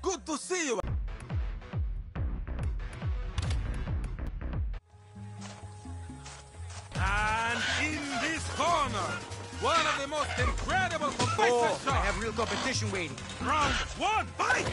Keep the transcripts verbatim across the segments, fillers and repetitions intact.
Good to see you. And in this corner, one of the most incredible competition Oh, shots. I have real competition waiting. Round one, fight!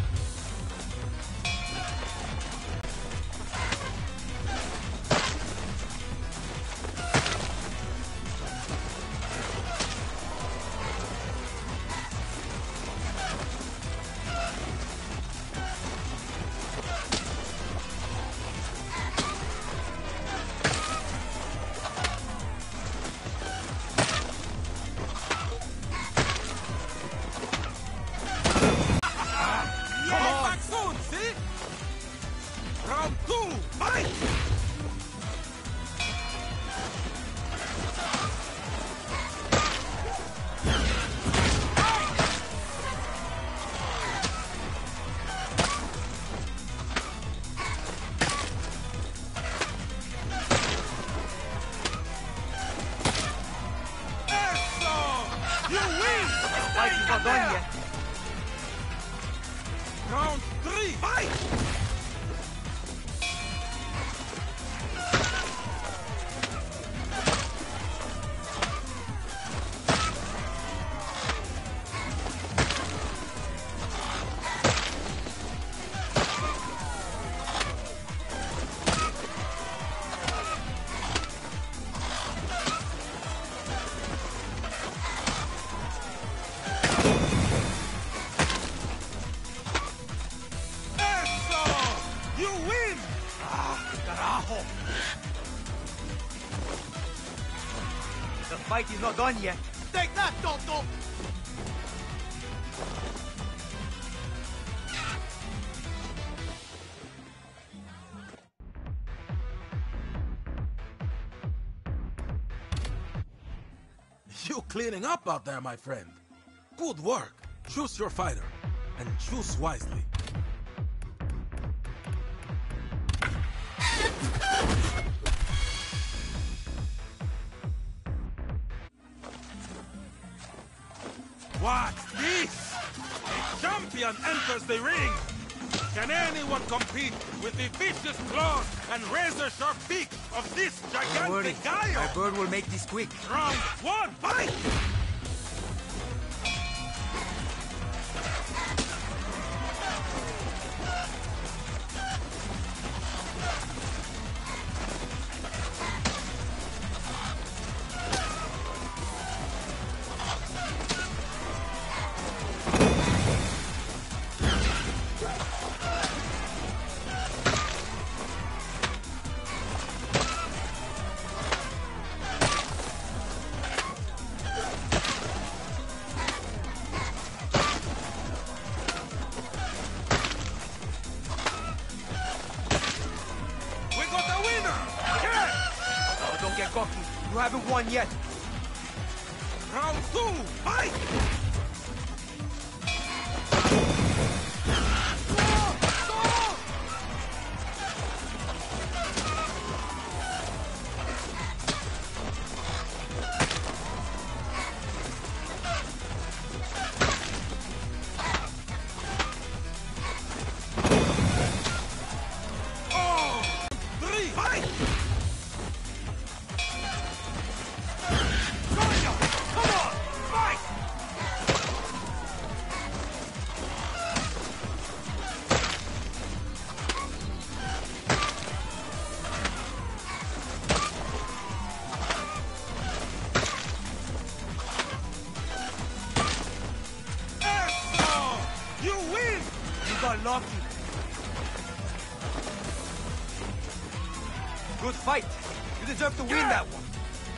Not done yet. Round three, fight! The fight is not done yet. Take that, Tonto! You cleaning up out there, my friend. Good work. Choose your fighter, and choose wisely. What's this? A champion enters the ring! Can anyone compete with the vicious claws and razor-sharp beak of this Don't worry, gigantic guy? my bird will make this quick. Round one, fight! Get cocky. You haven't won yet. Round two, fight! Oh, three, fight! You win! You got lucky. Good fight. You deserve to win Yeah. that one.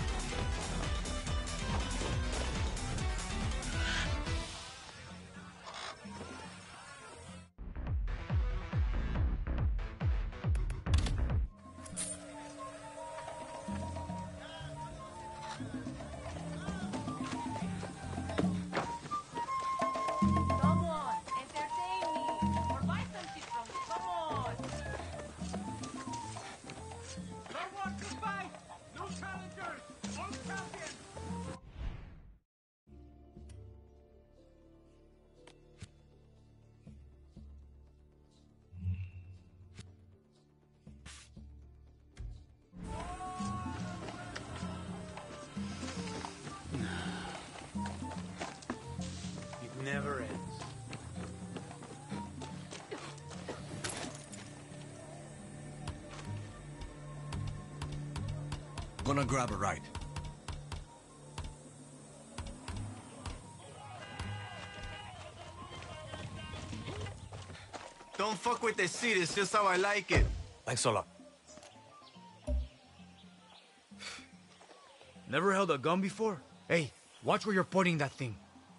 Come on, entertain me. Or buy some shit from me. Come on. No one to fight! No challenge! Gonna grab a ride. Don't fuck with the seat, it's just how I like it. Thanks a lot. Never held a gun before? Hey, watch where you're pointing that thing.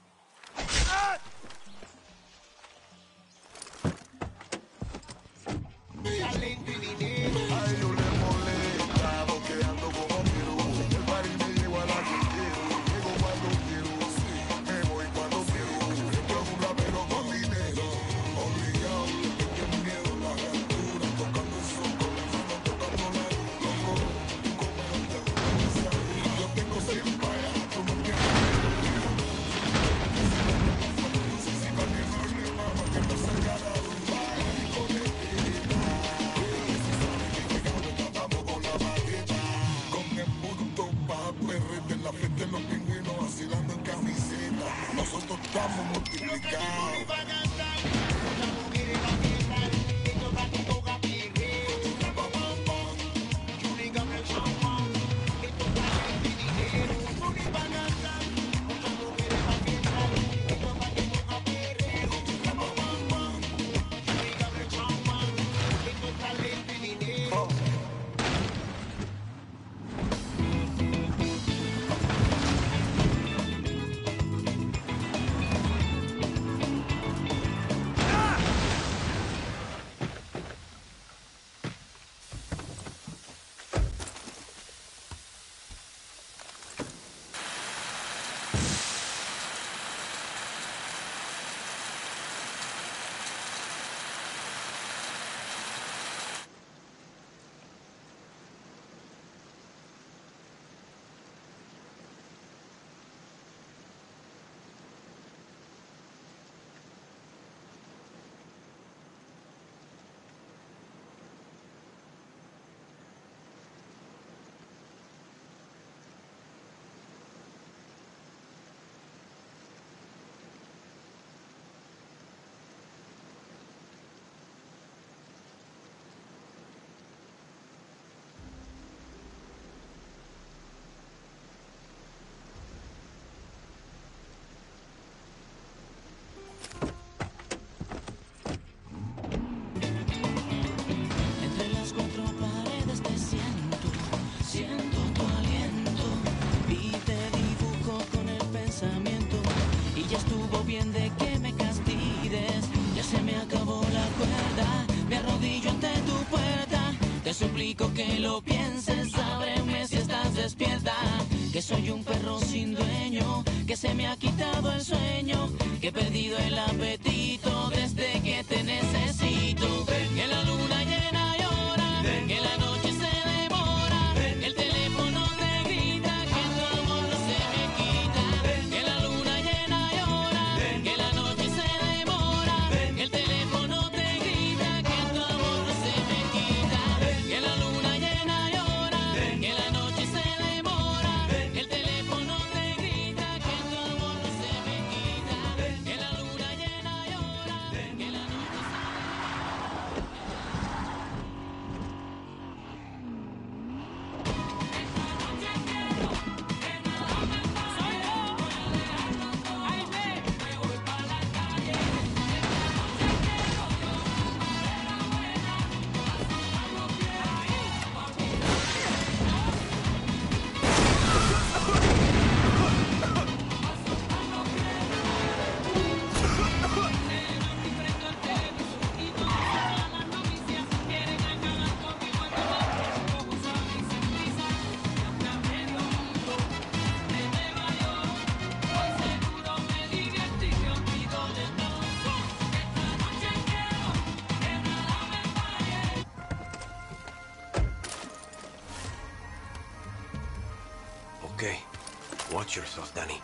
Que lo pienses, ábreme si estás despierta. Que soy un perro sin dueño, que se me ha quitado el sueño, que he perdido el apetito desde que te necesito. Que la luna llena llora, que la noche se demora, que el teléfono te grita, que tu amor no se me quita. Que la luna llena llora, que la noche se demora, que el teléfono te grita, que tu amor no se me quita. Que la luna llena llora, que la noche se demora, que el teléfono te grita, que tu amor no se me quita. Que la luna llena llora, que la noche Okay. Watch yourself, Danny.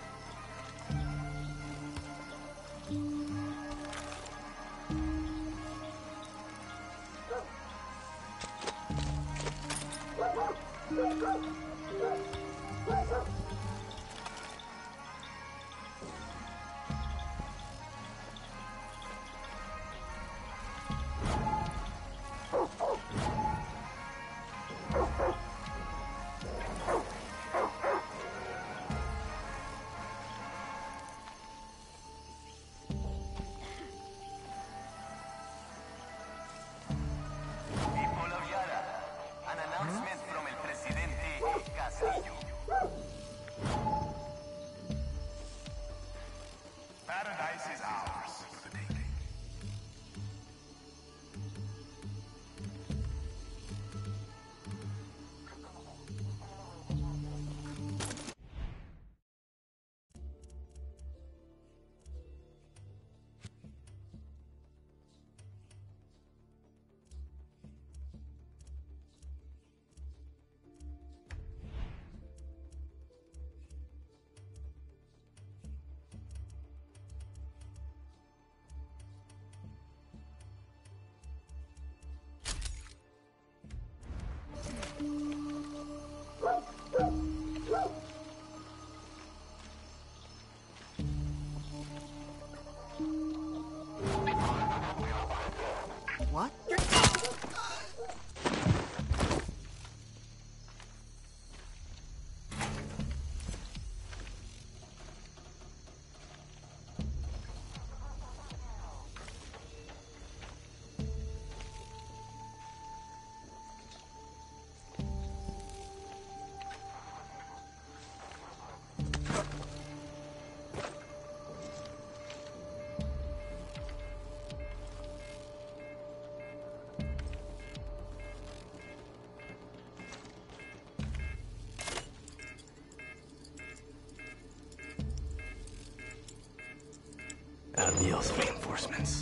those reinforcements.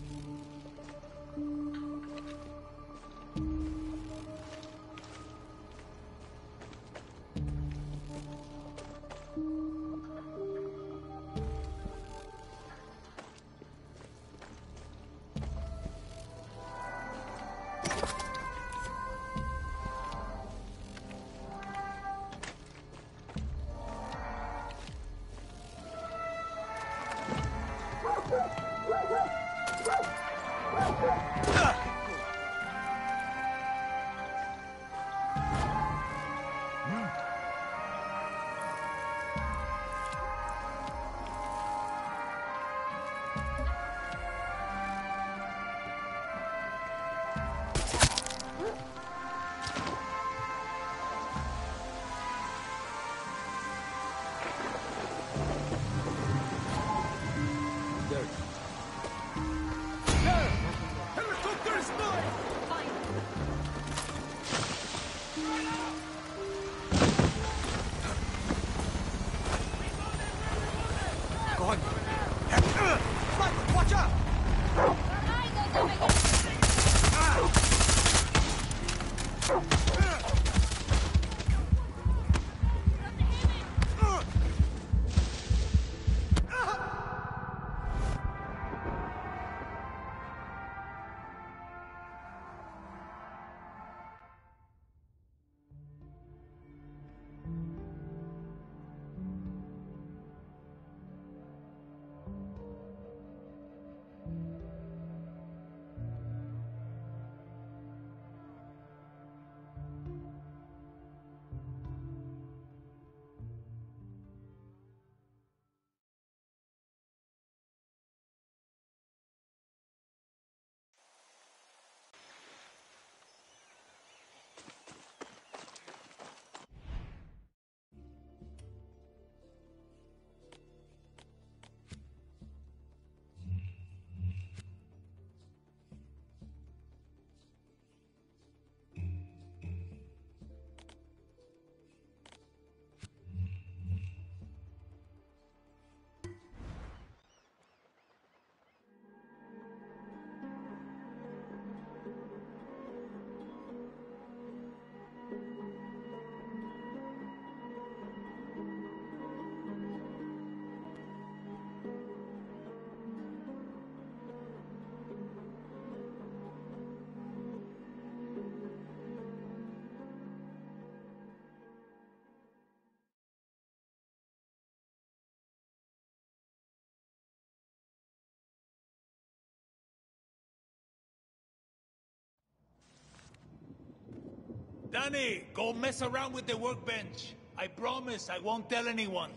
Danny, go mess around with the workbench. I promise I won't tell anyone.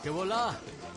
Que volá!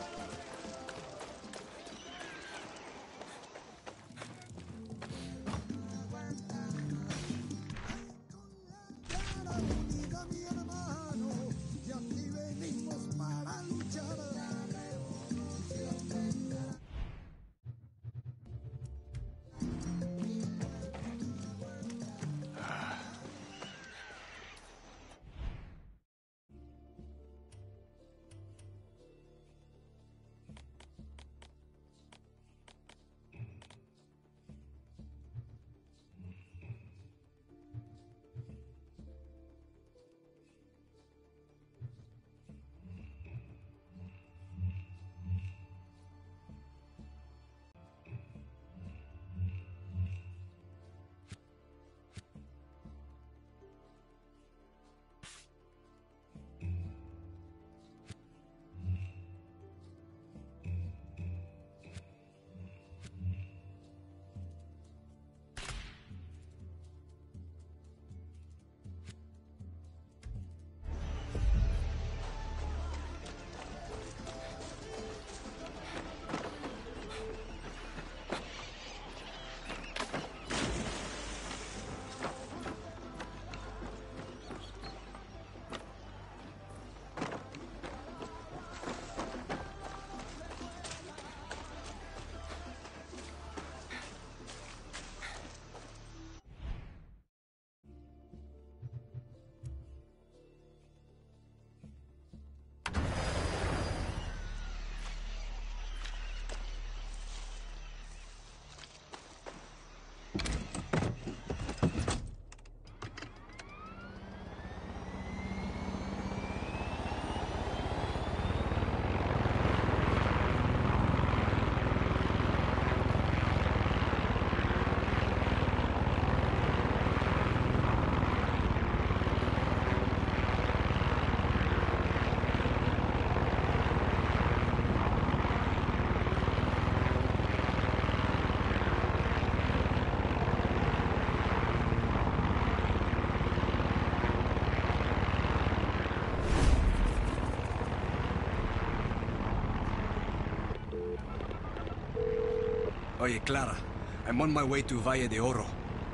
Oye, Clara. I'm on my way to Valle de Oro.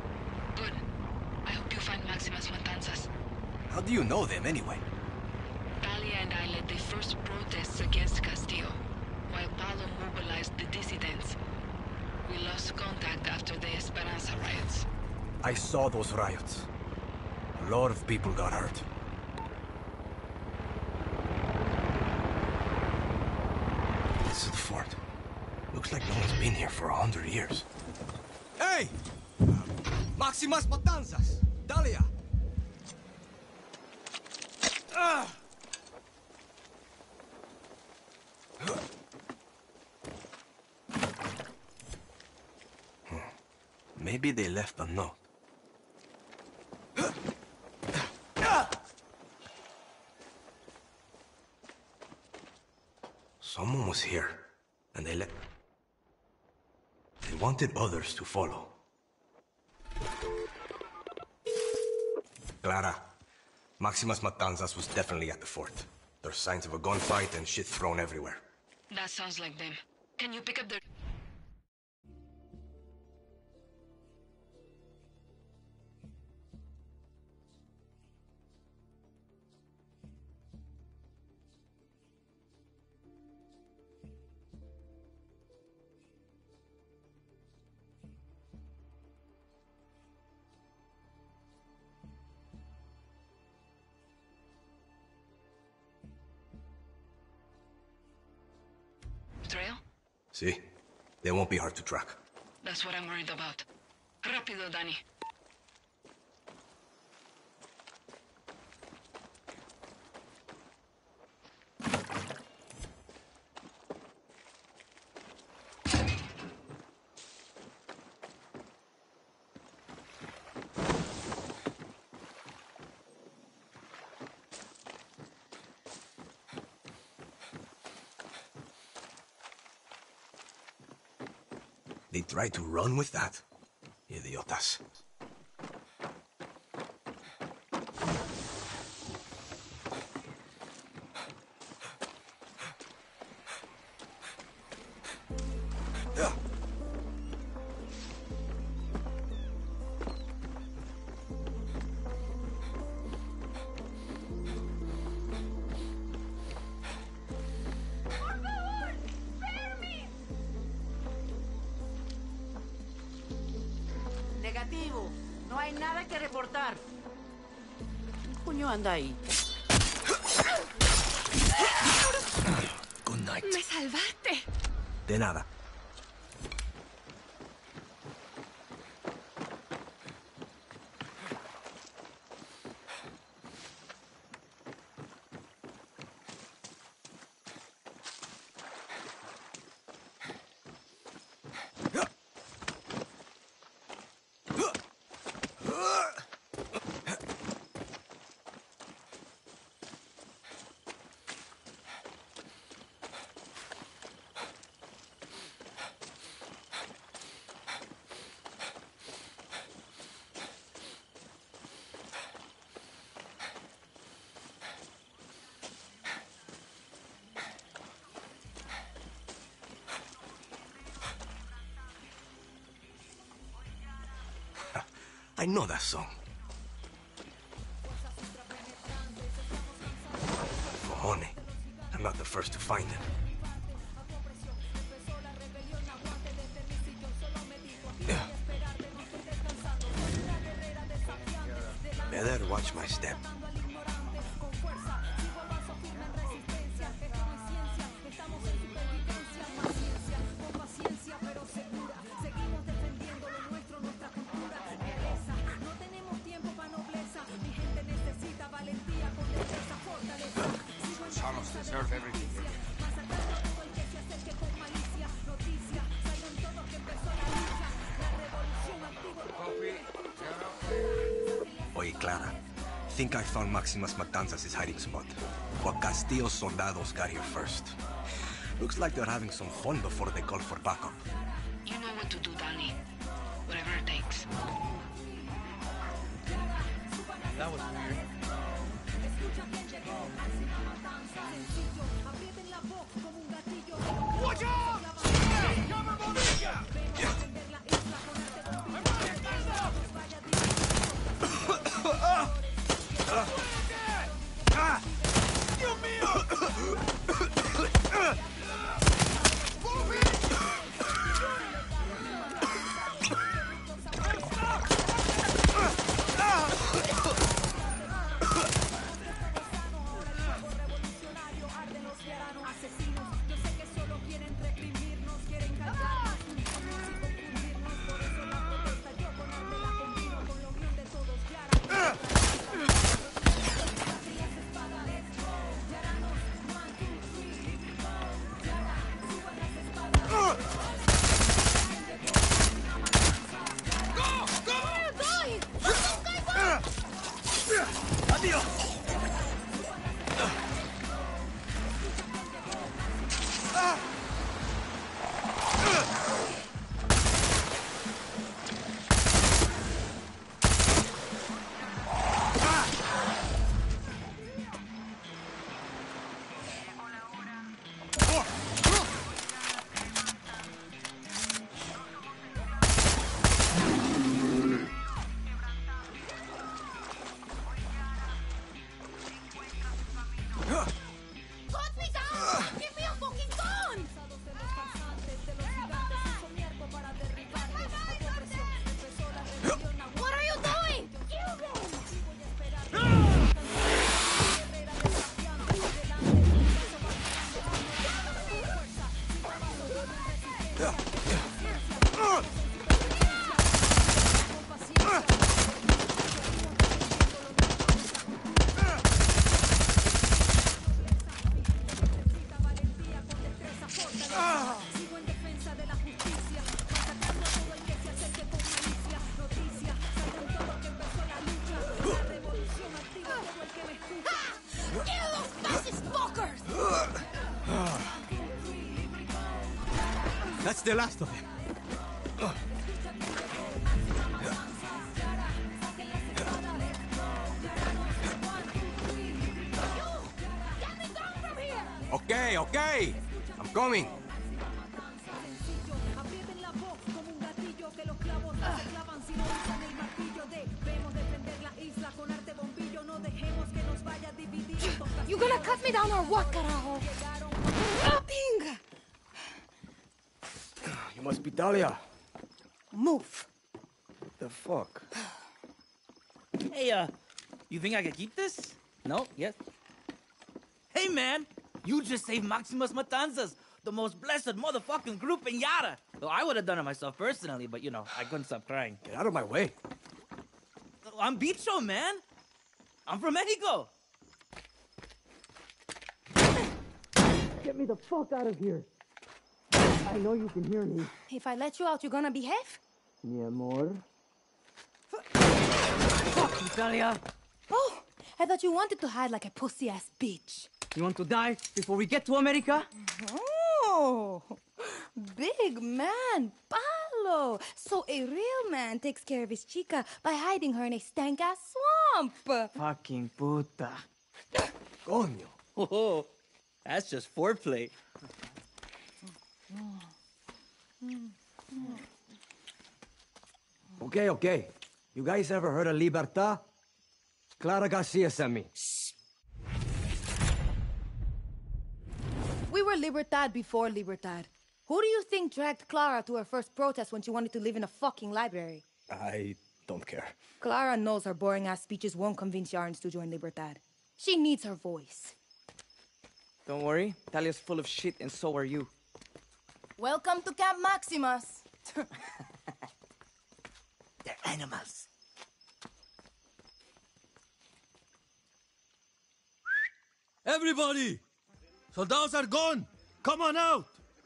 Good. I hope you find Maximas Matanzas. How do you know them, anyway? Talia and I led the first protests against Castillo, while Paulo mobilized the dissidents. We lost contact after the Esperanza riots. I saw those riots. A lot of people got hurt. This is the fort. Looks like no one's been here for a hundred years. Hey! Maximas Matanzas! Dalia! Ah! Maybe they left a note. Someone was here, and they let... They wanted others to follow. Clara, Maximas Matanzas was definitely at the fort. There's signs of a gunfight and shit thrown everywhere. That sounds like them. Can you pick up their... trail? See? They won't be hard to track. That's what I'm worried about. Rápido, Dani. They tried to run with that? Idiotas. Negativo. No hay nada que reportar. ¿Qué coño anda ahí? Good night. ¡Me salvaste! De nada. I know that song. Mojone. I'm not the first to find it. Yeah. Better watch my step. Deserve everything. Oye, Clara. Think I found Maximus Matanzas' hiding spot. But Castillo's soldados got here first. Looks like they're having some fun before they call for backup. You know what to do, Danny. Whatever it takes. That was weird. Watch out! Cover Bonilla! Dios mío! That's the last of him. Okay, okay. I'm coming. You gonna cut me down or what, carajo? Pinga! You must be Dahlia. Move. Uh, the fuck? Hey, uh, you think I can keep this? No? Yes? Hey, man! You just saved Maximus Matanzas, the most blessed motherfucking group in Yara. Though I would have done it myself personally, but you know, I couldn't stop crying. Get out of my way. I'm Bicho, man. I'm from Mexico. Get me the fuck out of here. I know you can hear me. If I let you out, you're gonna behave? Mi amor. Fuck you, Talia. Oh, I thought you wanted to hide like a pussy-ass bitch. You want to die before we get to America? Oh, big man, Palo. So a real man takes care of his chica by hiding her in a stank-ass swamp. Fucking puta. Coño. Oh, that's just foreplay. Okay, okay. You guys ever heard of Libertad? Clara Garcia sent me. We were Libertad before Libertad. Who do you think dragged Clara to her first protest when she wanted to live in a fucking library? I don't care. Clara knows her boring-ass speeches won't convince Yarns to join Libertad. She needs her voice. Don't worry, Talia's full of shit and so are you. Welcome to Camp Maximus. They're animals. Everybody! Soldados are gone! Come on out!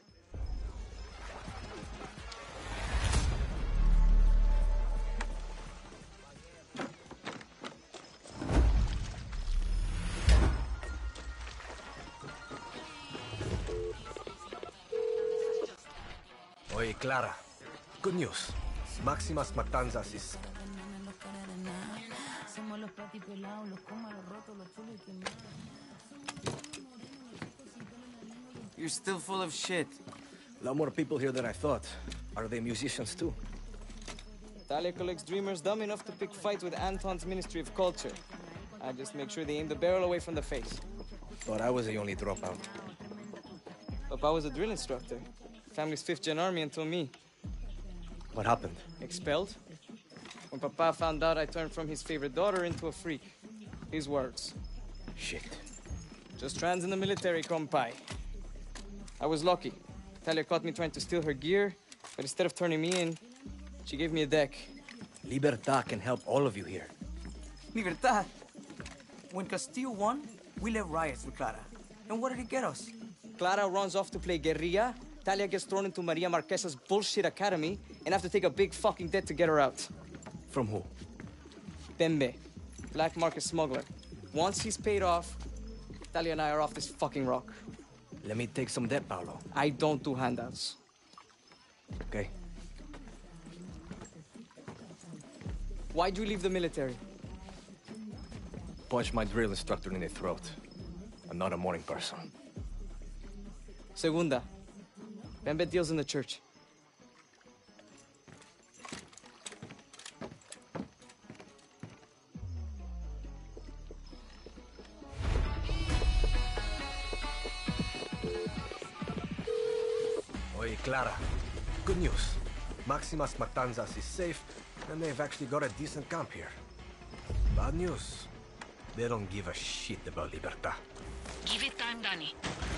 Oye, Clara. Good news. Maximus Matanzas is... You're still full of shit. A lot more people here than I thought. Are they musicians too? Talia collects dreamers dumb enough to pick fights with Anton's Ministry of Culture. I just make sure they aim the barrel away from the face. Thought I was the only dropout. Papa was a drill instructor. Family's fifth gen army until me. What happened? Expelled. When Papa found out I turned from his favorite daughter into a freak. His words. Shit. Just trans in the military, compai. I was lucky. Talia caught me trying to steal her gear, but instead of turning me in, she gave me a deck. Libertad can help all of you here. Libertad. When Castillo won, we led riots with Clara. And what did it get us? Clara runs off to play guerrilla, Talia gets thrown into Maria Marquesa's bullshit academy, and have to take a big fucking debt to get her out. From who? Bembe, black market smuggler. Once he's paid off, Talia and I are off this fucking rock. Let me take some debt, Paolo. I don't do handouts. Okay. Why'd you leave the military? Punch my drill instructor in the throat. I'm not a morning person. Segunda. Bembe deals in the church. Oye, Clara. Good news. Maximus Matanzas is safe, and they've actually got a decent camp here. Bad news. They don't give a shit about Libertad. Give it time, Danny.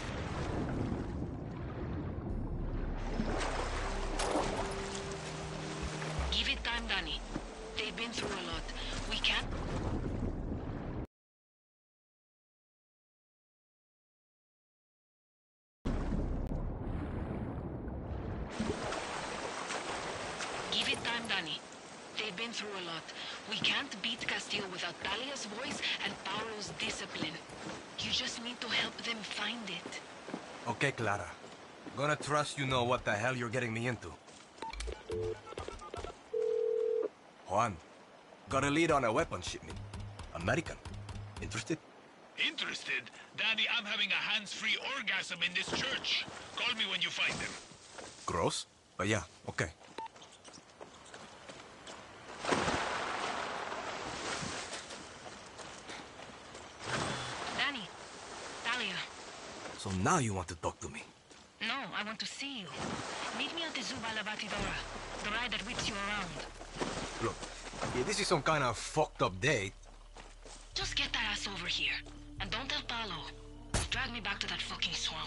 Give it time, Danny. They've been through a lot. We can't... Give it time, Danny. They've been through a lot. We can't beat Castillo without Talia's voice and Paolo's discipline. You just need to help them find it. Okay, Clara. Gonna trust you know what the hell you're getting me into. Juan, got a lead on a weapons shipment. American. Interested? Interested? Danny, I'm having a hands-free orgasm in this church. Call me when you find them. Gross? But yeah, okay. Danny, Talia. So now you want to talk to me? No, I want to see you. Meet me at the Zuba La Batidora, the ride that whips you around. Look, if this is some kind of fucked up date... Just get that ass over here. And don't tell Paolo. Drag me back to that fucking swamp.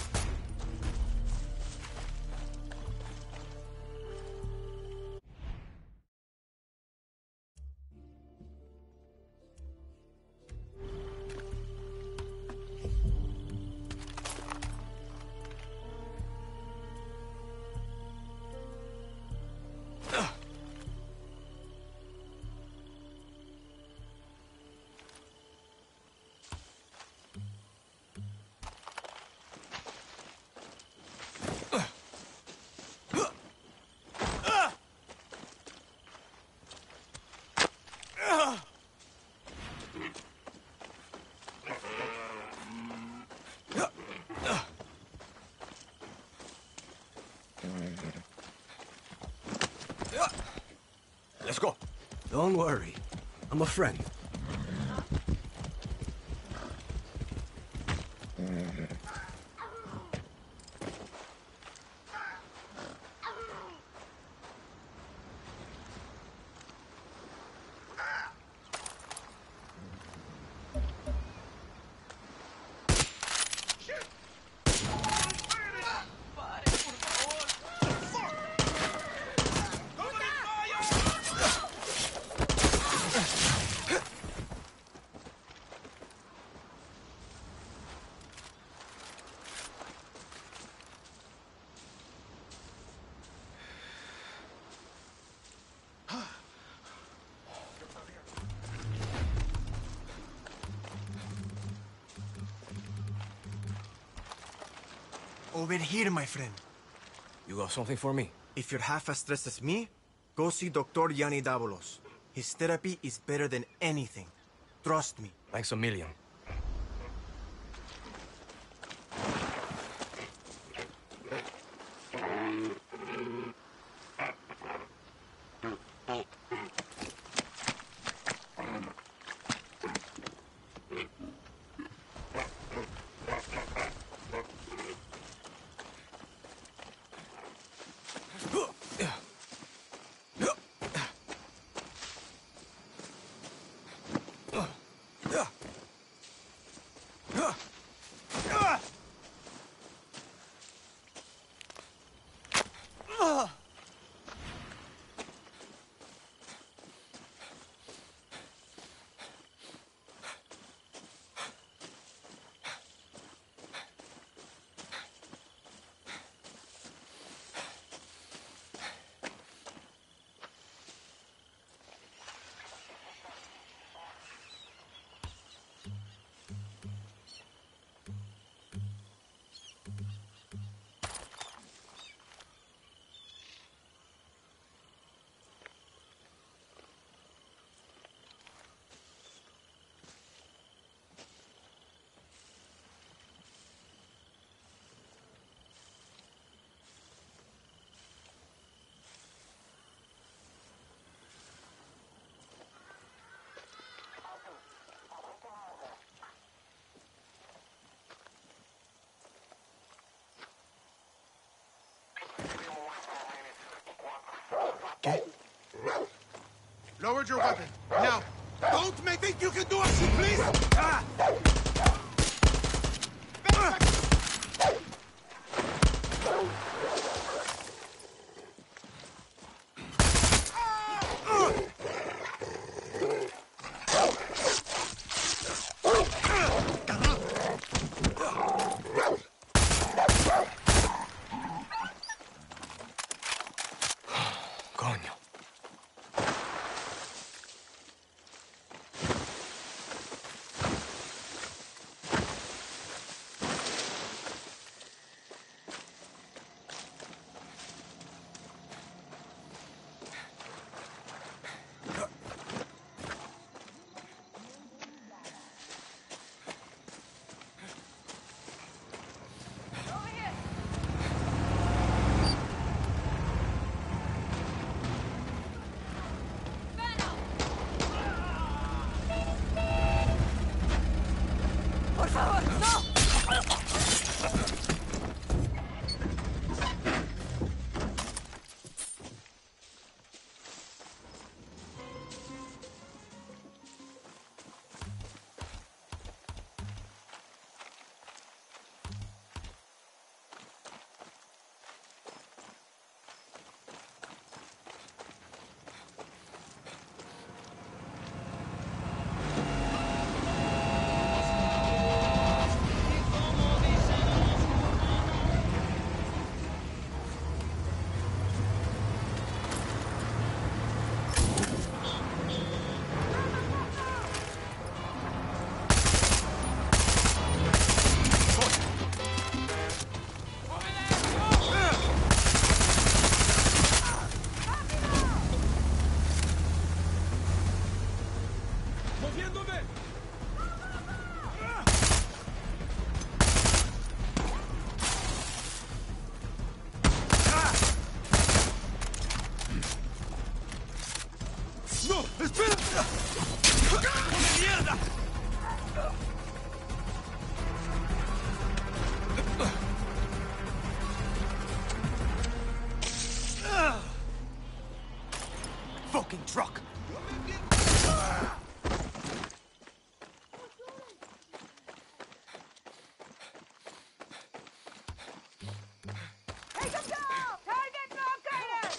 Let's go. Don't worry. I'm a friend. Over here, my friend. You got something for me? If you're half as stressed as me, go see Doctor Yanni Davalos. His therapy is better than anything. Trust me. Thanks a million. Okay. Lower your weapon. Now. Don't make think you can do us, please! Ah! Coño. ¡Moviéndome! ¡No! ¡Espera! ¡Come mierda! Fucking truck! Take him down! Target located!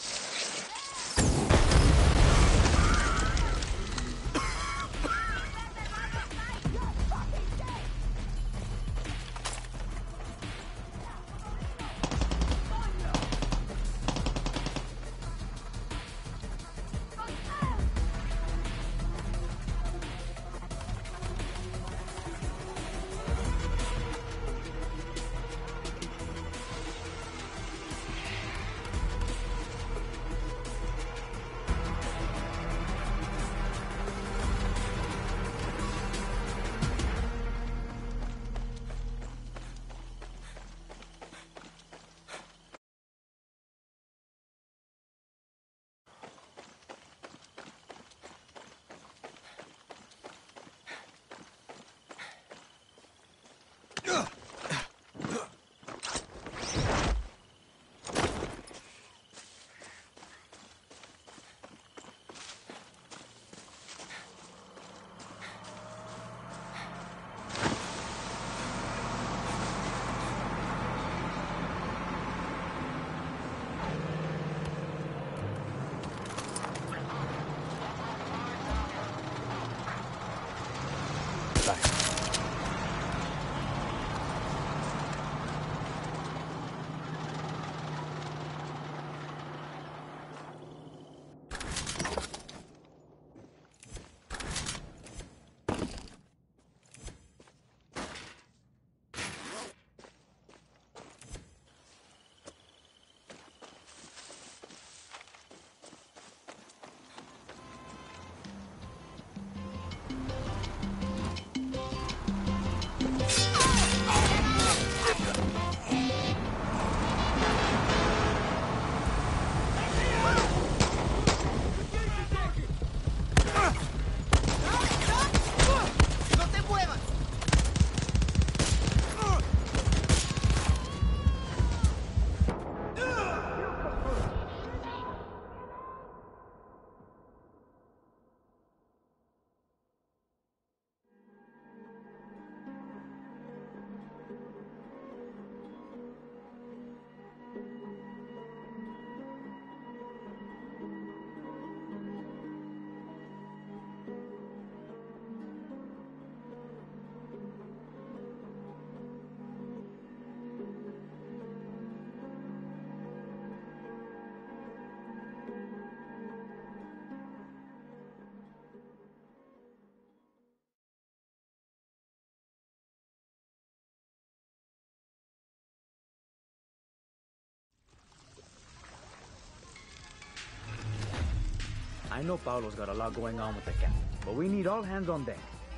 I know Paolo's got a lot going on with the cat, but we need all hands on deck.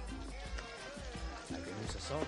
I can use a salt.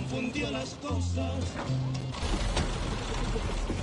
confundió las cosas.